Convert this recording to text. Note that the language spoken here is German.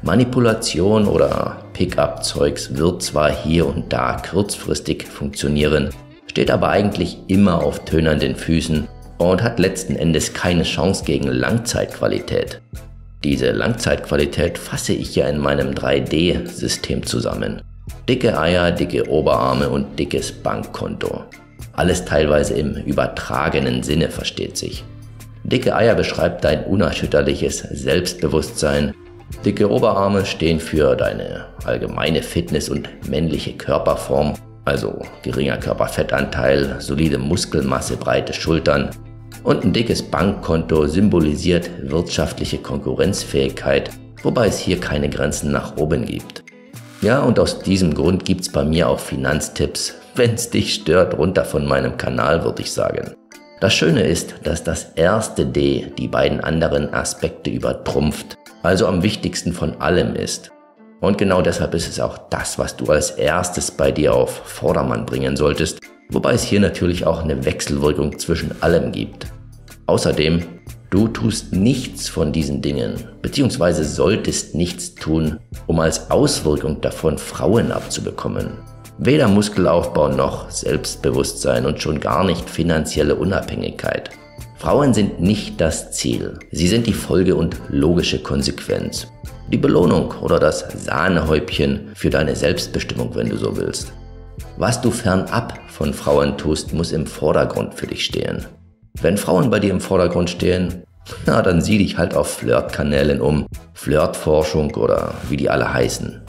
Manipulation oder Pick-up-Zeugs wird zwar hier und da kurzfristig funktionieren, steht aber eigentlich immer auf tönernden Füßen und hat letzten Endes keine Chance gegen Langzeitqualität. Diese Langzeitqualität fasse ich hier in meinem 3D-System zusammen. Dicke Eier, dicke Oberarme und dickes Bankkonto. Alles teilweise im übertragenen Sinne, versteht sich. Dicke Eier beschreibt dein unerschütterliches Selbstbewusstsein. Dicke Oberarme stehen für deine allgemeine Fitness und männliche Körperform, also geringer Körperfettanteil, solide Muskelmasse, breite Schultern. Und ein dickes Bankkonto symbolisiert wirtschaftliche Konkurrenzfähigkeit, wobei es hier keine Grenzen nach oben gibt. Ja, und aus diesem Grund gibt's bei mir auch Finanztipps. Wenn's dich stört, runter von meinem Kanal, würde ich sagen. Das Schöne ist, dass das erste D die beiden anderen Aspekte übertrumpft, also am wichtigsten von allem ist. Und genau deshalb ist es auch das, was du als erstes bei dir auf Vordermann bringen solltest, wobei es hier natürlich auch eine Wechselwirkung zwischen allem gibt. Außerdem, du tust nichts von diesen Dingen, beziehungsweise solltest nichts tun, um als Auswirkung davon Frauen abzubekommen. Weder Muskelaufbau noch Selbstbewusstsein und schon gar nicht finanzielle Unabhängigkeit. Frauen sind nicht das Ziel, sie sind die Folge und logische Konsequenz. Die Belohnung oder das Sahnehäubchen für deine Selbstbestimmung, wenn du so willst. Was du fernab von Frauen tust, muss im Vordergrund für dich stehen. Wenn Frauen bei dir im Vordergrund stehen, na dann sieh dich halt auf Flirtkanälen um, Flirtforschung oder wie die alle heißen.